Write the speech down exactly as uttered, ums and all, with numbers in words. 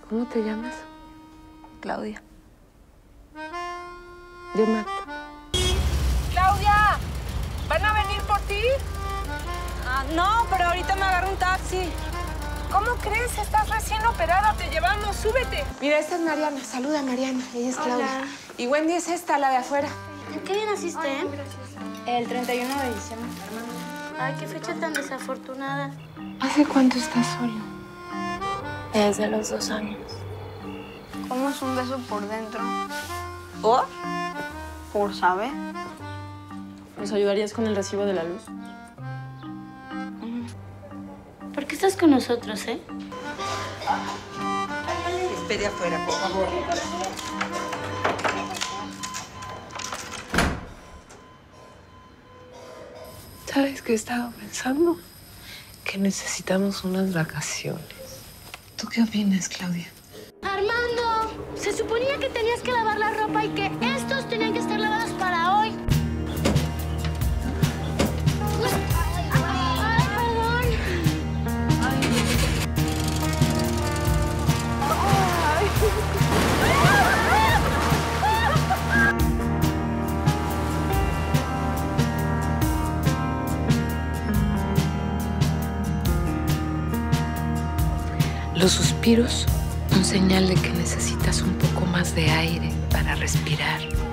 ¿Cómo te llamas? Claudia. Yo Marta. ¡Claudia! ¿Van a venir por ti? Ah, no, pero ahorita me agarro un taxi. ¿Cómo crees? Estás recién operada. Te llevamos. Súbete. Mira, esta es Mariana. Saluda a Mariana. Ella es Claudia. Hola. Y Wendy es esta, la de afuera. ¿En qué día naciste, eh? El treinta y uno de diciembre. Ay, qué fecha tan desafortunada. ¿Hace cuánto estás solo? Desde los dos años. ¿Cómo es un beso por dentro? ¿Por? ¿Por saber? ¿Nos ayudarías con el recibo de la luz? ¿Por qué estás con nosotros, eh? Espere afuera, por favor. ¿Sabes qué he estado pensando? Que necesitamos unas vacaciones. ¿Tú qué opinas, Claudia? ¡Armando! Se suponía que tenías que lavar la ropa y que estos tenían que estar lavados para hoy. ¡Ay, perdón! Los suspiros son señal de que necesitas un poco más de aire para respirar.